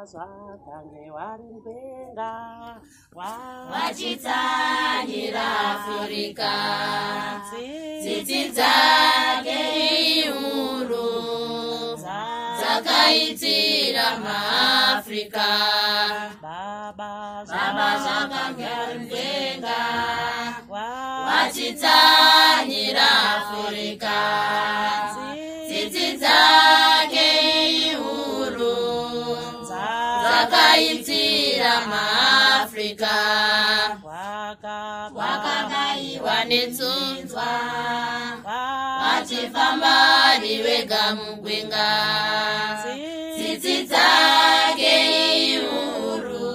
zvakange warimbenga wachitsanyira Afrika tsitsi dzake ihuru dzakaitira maAfrika baba zvakange warimbenga wachitsanyira Afrika tsitsi dzake ihuru dzakaitira maAfrika wakadaiwa netsunzwa wachifamba riwega mugwenga tsitsi dzake ihuru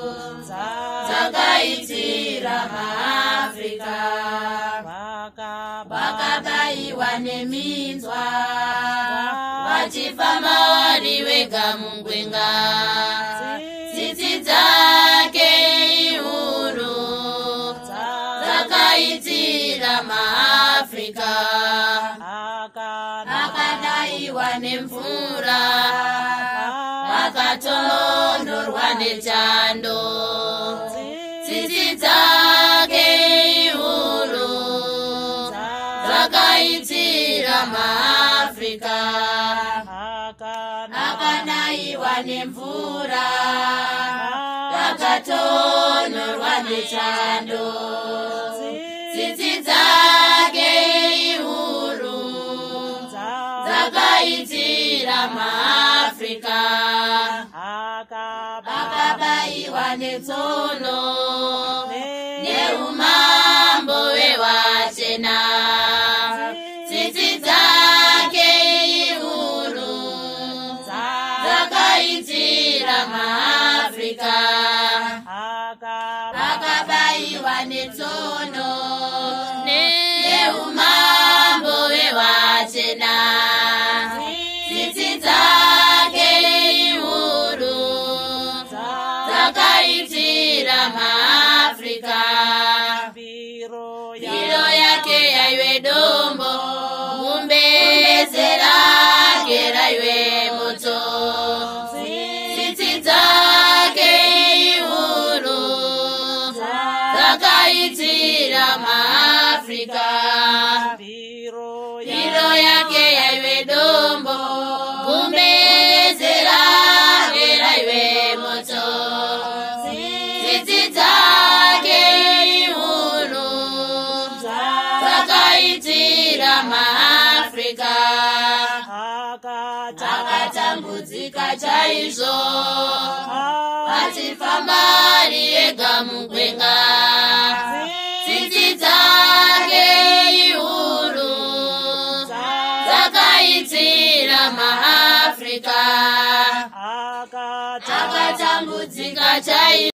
dzakaitira maAfrika wakadaiwa neminzwa wachifamba riwega mugwenga tsitsi dzake ihuru dzakaitira maAfrika akadaiwa nemvura akatonhorwa nechando tsitsi dzake ihuru dzakaitira maAfrika akadaiwa nemvura akatonhorwa nechando tsitsi dzake ihuru dzakaitira maAfrika akabaiwa netsono neumambo hwevachena tsitsi dzake ihuru dzakaitira maAfrika akabaiwa netsono neumambo hwevachena tsitsi dzake ihuru dzakaitira maAfrika mbiro yake yaive dombo gumbeze rake raive moto tsitsi dzake ihuru dzakaitira maAfrika mbiro yake yaive dombo gumbeze rake raive moto tsitsi dzake ihuru dzakaitira maAfrika akatambudzika chaizvo achifamba riega mugwenga tsitsi dzake ihuru dzakaitira maAfrika akatambudzika